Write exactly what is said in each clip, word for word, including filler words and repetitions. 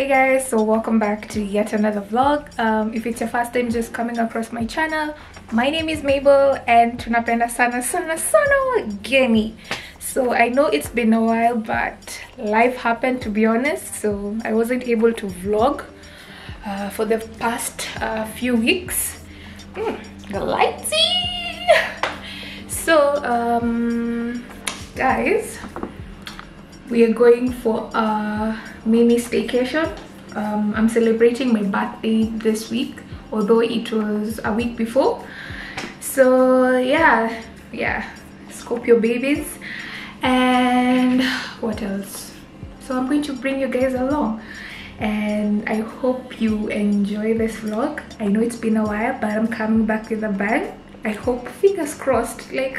Hey guys, so welcome back to yet another vlog. Um, if it's your first time just coming across my channel, my name is Mabel and tunapenda sana sana sana wageni. So I know it's been a while, but life happened, to be honest, so I wasn't able to vlog uh, for the past uh, few weeks. Mm, the lighting. So um, guys, we are going for a mini staycation. um, I'm celebrating my birthday this week, although it was a week before. So yeah, yeah, Scorpio babies. And what else? So I'm going to bring you guys along, and I hope you enjoy this vlog. I know it's been a while, but I'm coming back with a bang. I hope, fingers crossed, like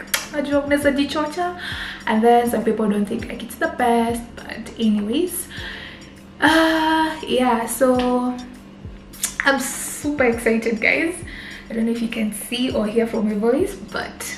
and then some people don't think like it's the best, but anyways, uh yeah, so I'm super excited, guys. I don't know if you can see or hear from my voice, but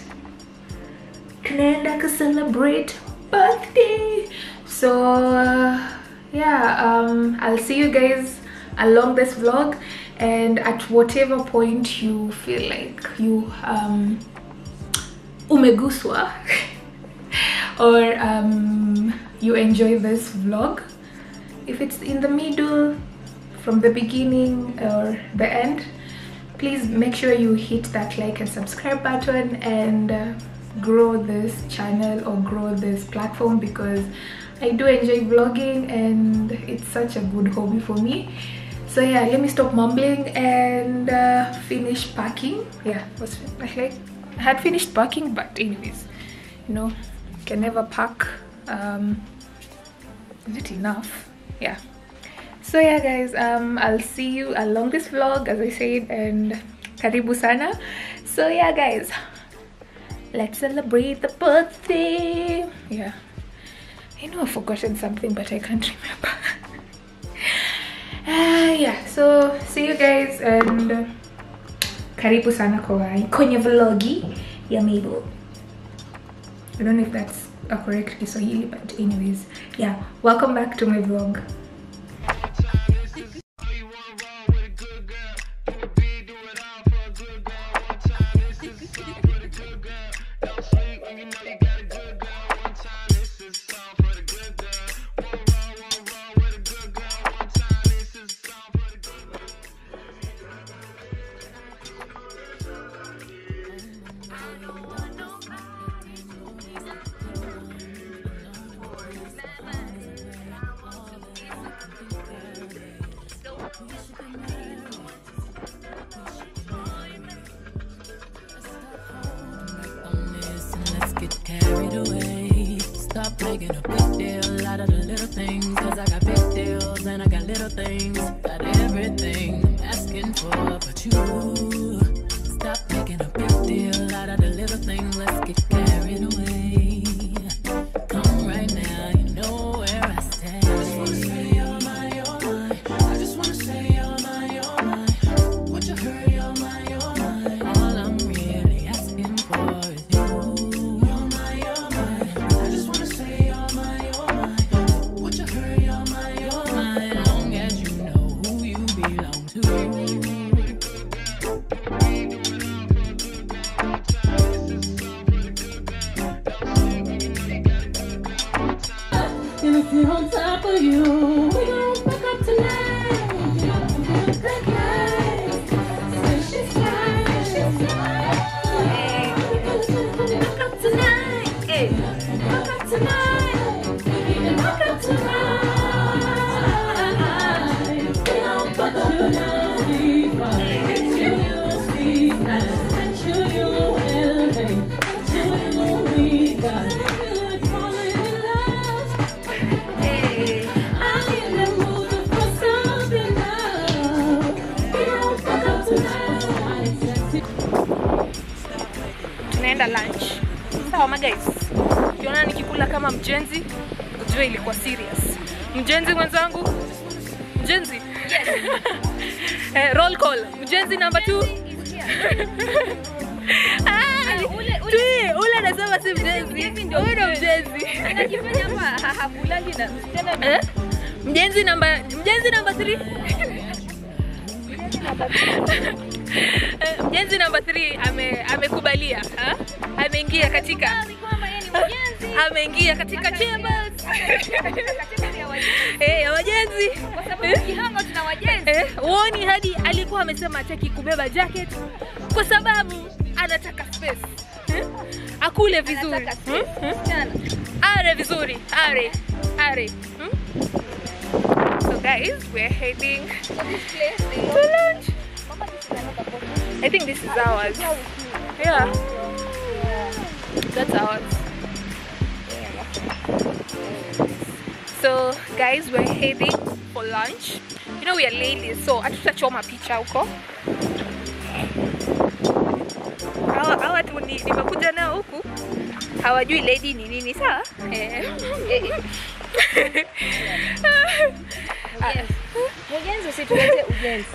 can celebrate birthday. So uh, yeah, um I'll see you guys along this vlog, and at whatever point you feel like you um umeguswa or um you enjoy this vlog, if it's in the middle, from the beginning or the end, please make sure you hit that like and subscribe button and uh, grow this channel or grow this platform, because I do enjoy vlogging and it's such a good hobby for me. So yeah, let me stop mumbling and uh, finish packing. Yeah, was like I had finished packing, but anyways, you know, can never pack. Um, is it enough? Yeah. So yeah, guys, um, I'll see you along this vlog, as I said, and karibu sana. So yeah, guys, let's celebrate the birthday. Yeah, I know I've forgotten something, but I can't remember. Uh, yeah, so see you guys, and uh, karibu sana kwa kwenye vlogi ya Mabel. I don't know if that's a correct Kiswahili, but anyways, yeah, welcome back to my vlog. Carried away, stop making a big deal out of the little things, cause I got big deals and I got little things, got everything I'm asking for, but you stop making a big deal out of the little thing. Let's get carried away. Come right now, you know where I stand. I just wanna say you're mine, you're mine. I just wanna say you're mine, you're mine. Would you hurry, you're mine, you're mine. All I'm really asking for is you. On top of you, we gon' fuck up tonight. We gon' feel good night. Say she's fine, she's fine. Hey, fuck up tonight. Hey, fuck up tonight. We can fuck up tonight. We gon' fuck up tonight. We fine. Until you see us, until you elevate, until we got it. Tunaenda lunch. Sawa ma guys. Ukiona nikikula kama mjenzi, ujue ilikuwa serious. Mjenzi mwenzangu? Mjenzi? Yes. eh, roll call. Mjenzi number two. ah, ule ule ule anasema si mjenzi. Ule mjenzi. Anakifanya hapa hakulali na tena. Mjenzi namba mjenzi namba three. Mjenzi namba three ame amekubalia, ha? Ameingia katika ameingia katika chambers. Eh, ya wajenzi. Kwa sababu kihango tuna wajenzi. Eh, uoni hadi alikuwa amesema hataki kubeba jacket kwa sababu anataka space. Eh? Akule vizuri. Hmm? Are vizuri. Are. Are. Hmm? So guys, we're heading to lunch. I think this is ours. Yeah. That's ours. So guys, we're heading for lunch. You know we are ladies, so hatutachoma picha huko. Hawa hawa tu ni nimekuja nao huku. Hawajui lady ni nini sawa? Eh. Ujenzi usitulete ujenzi.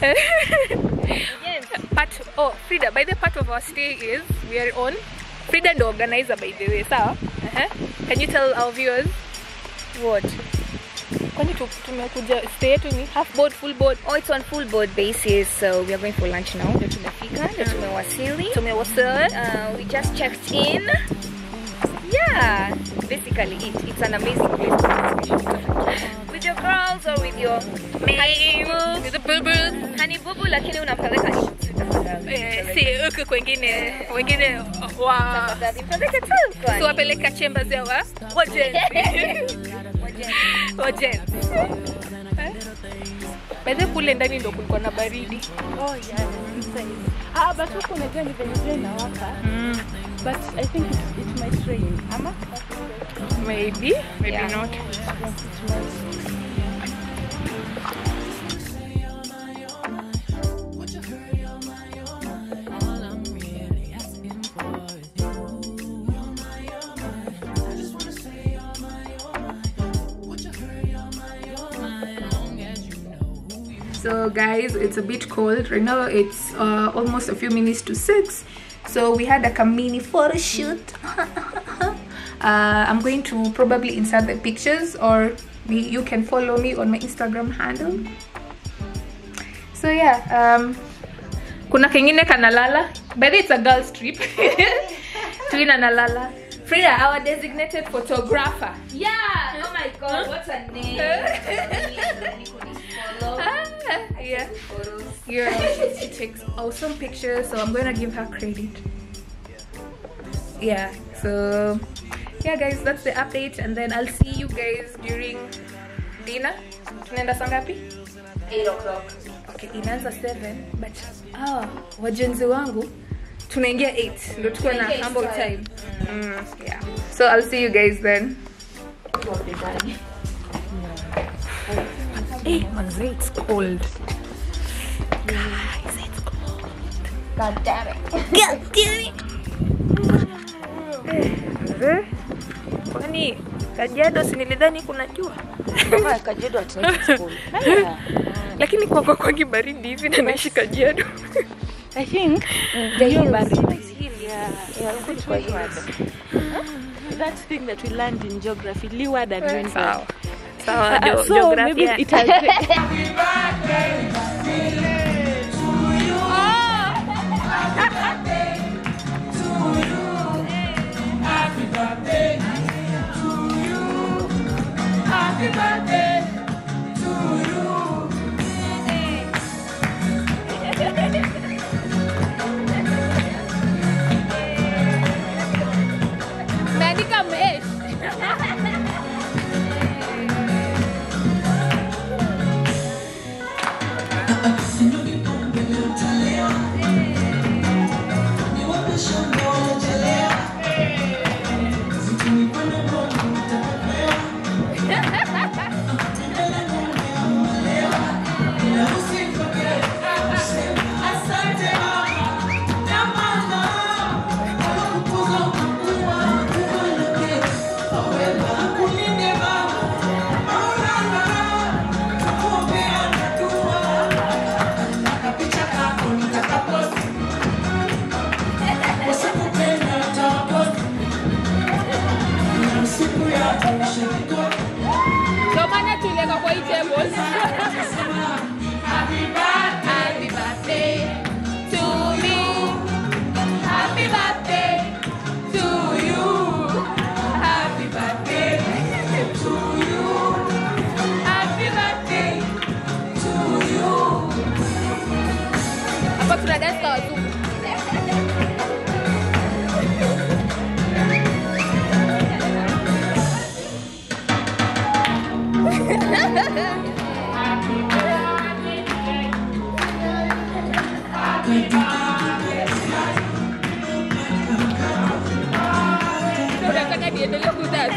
Part oh Frida, by the part of our stay is we are on Frida the organizer by the way, sawa? Uh-huh. Can you tell our viewers what? Kwani tumekuja stay yetu ni half board, full board? Oh, it's on full board basis, so we are going for lunch now. Ndio tumefika, ndio tumewasili. Tumewasili. Uh, we just checked in. Yeah, basically it. It's an amazing place with your girls or with your mates, with the bubbles. Honey bubu, lakini unampeleka nje. Eh, si huko kwingine, wengine wa Tafadhali tu kwa. So wapeleka chambers yao, wajenzi. Wajenzi. Baada kule ndani ndo kulikuwa na baridi. Oh yeah, inside. Ah, but huko unajua ni venye jua inawaka. Mm. But I think it, it might rain. Ama? Maybe, maybe yeah. Not. So guys, it's a bit cold right now. It's uh, almost a few minutes to six. So we had like a mini photo shoot. uh, I'm going to probably insert the pictures, or we, you can follow me on my Instagram handle. So yeah, um, kuna kengine kanalala. By the way, it's a girls trip. Twina nalala. Frida, our designated photographer. Yeah. Oh my God, what's her name? Yeah. Yeah. She takes awesome pictures, so I'm gonna give her credit. Yeah. So yeah, guys, that's the update, and then I'll see you guys during dinner. Tunaenda saa ngapi? eight o'clock. Okay, inaanza seven, but ah, wajenzi wangu tunaingia eight. Ndio tuko na humble time. Mm, yeah. So I'll see you guys then. Hey, manze, it's cold. Guys, it's cold. God damn it. God damn it. Eh, kwani Kajiado si nilidhani kuna jua? Kama Kajiado atunaita school. Lakini kwa kwa kwa baridi hivi na naishi Kajiado. I think the hills. Yeah, yeah, it's quite hard. That thing that we learned in geography, Lerruat and Wind. Sawa. Sawa, Uh, so geography. maybe it has Happy birthday to you. Happy birthday to you. Happy birthday to you. Happy birthday to you. Meandika mesh. Señor wazungu. Unataka niendelee kudance?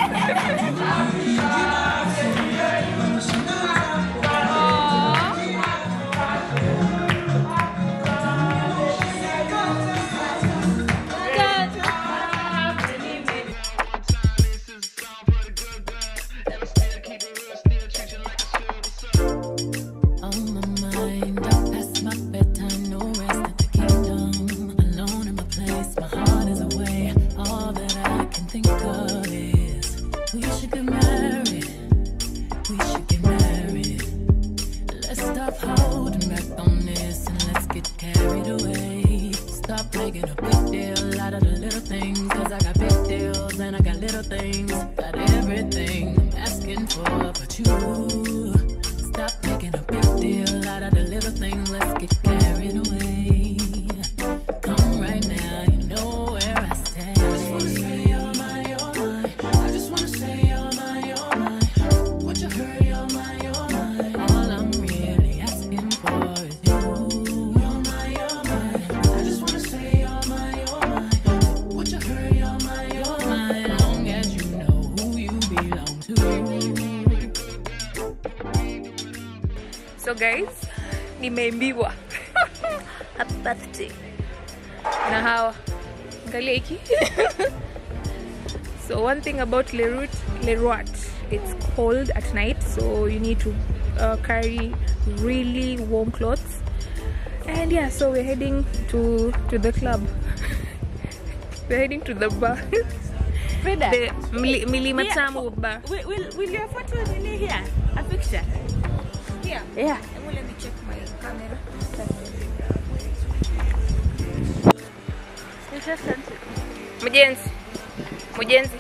So guys, nimeimbiwa. Happy birthday. Na hawa. Angalia hiki. So one thing about Lerruat, Lerruat, it's cold at night, so you need to uh, carry really warm clothes. And yeah, so we're heading to to the club. We're heading to the bar. Frida, the Mili Milima Tamu bar. Will, will, will your photo really here? A picture? Yeah. Yeah. Let me check my camera. Mujenzi. Mujenzi.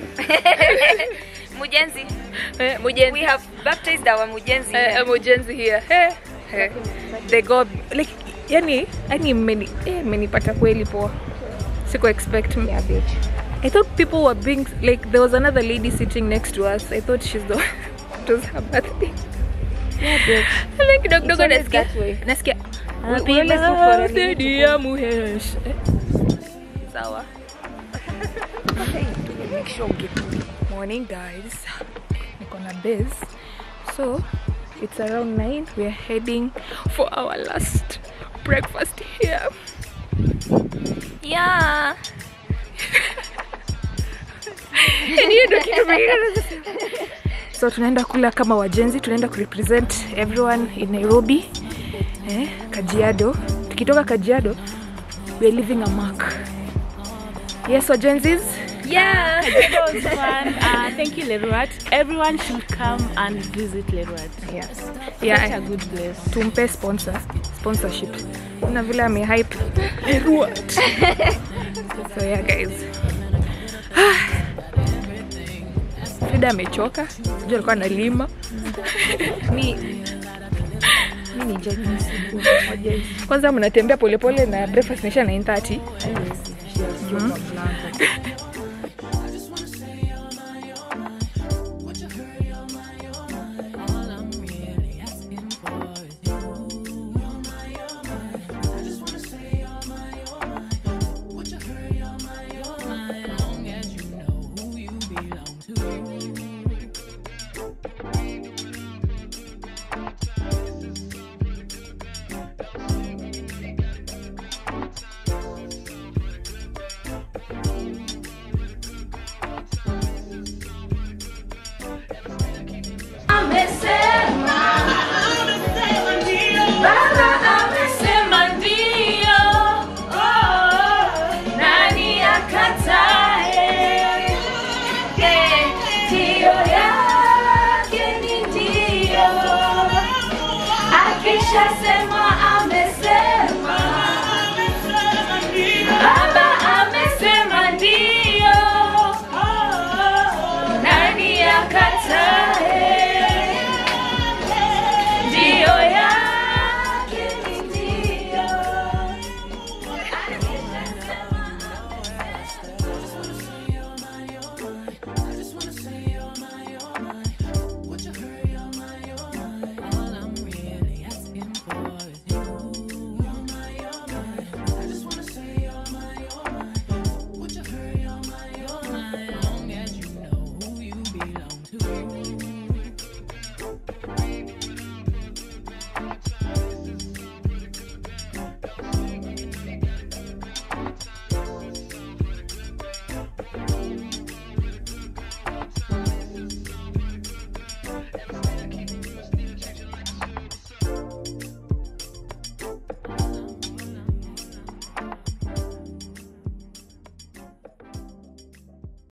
Mujenzi. Mujenzi. We have baptized our Mujenzi here. Uh, Mujenzi here. Hey. Hey. They go like yani yani many eh many pata kweli poa. Siko expect me. Yeah, bitch. I thought people were being like there was another lady sitting next to us. I thought she's the it was her birthday. Yeah, bitch. Like dog dog nasikia. Nasikia. Happy muhesh. Sawa. Make sure get morning guys. Niko na base. So it's around nine. We are heading for our last breakfast here. Yeah. So tunaenda kula kama wajenzi, tunaenda kurepresent everyone in Nairobi. Eh, Kajiado. Tukitoka Kajiado, we are leaving a mark. Yes, wajenzis? Yeah, it was fun. Uh, thank you, Lerruat. Everyone should come and visit Lerruat. Yeah, Yeah, yeah. such a good place. Tumpe sponsor, sponsorship. Una vile ame hype Lerruat. So yeah, guys. Frida amechoka. Sijui alikuwa analima. Mi mimi njani msiku. Kwanza mnatembea polepole na breakfast nisha nine thirty. Mm-hmm.